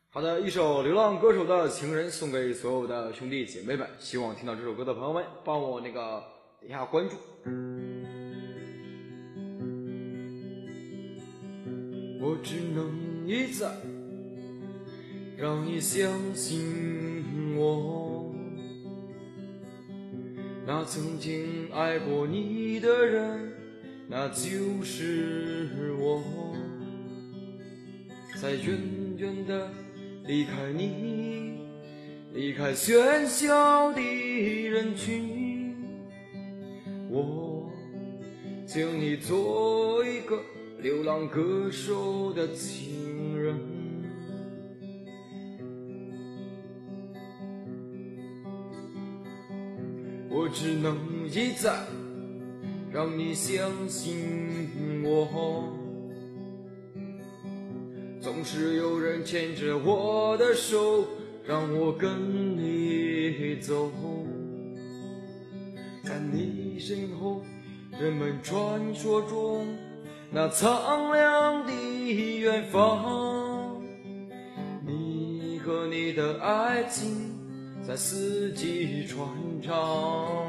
好的，一首流浪歌手的情人送给所有的兄弟姐妹们，希望听到这首歌的朋友们帮我点一下关注。我只能一再让你相信我，那曾经爱过你的人，那就是我。在远远的离开你，离开喧嚣的人群，我请你做一个流浪歌手的情人。我只能一再让你相信我，总是有人牵着我的手，让我跟你走。在你身后，人们传说中那苍凉的远方，你和你的爱情在四季传唱。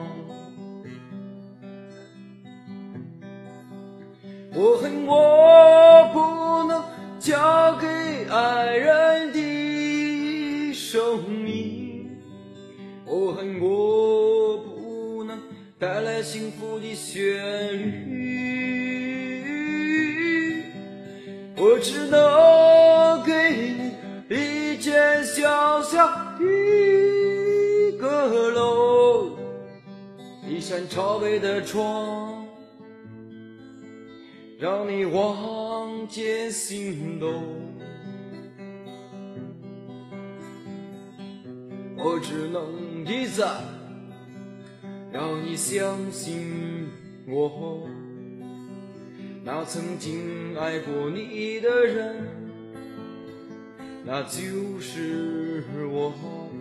我恨我不能交给爱人的生命，我恨我不能带来幸福的旋律，我只能给你一间小小的阁楼，一扇朝北的窗，让你望见心动。我只能一再让你相信我，那曾经爱过你的人，那就是我。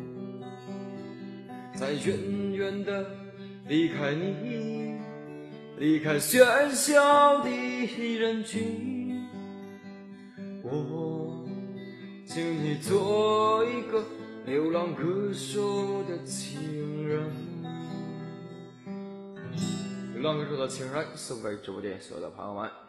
在远远的离开你，离开喧嚣的人群，我请你做一个流浪歌手的情人。流浪歌手的情人送给直播间所有的朋友们。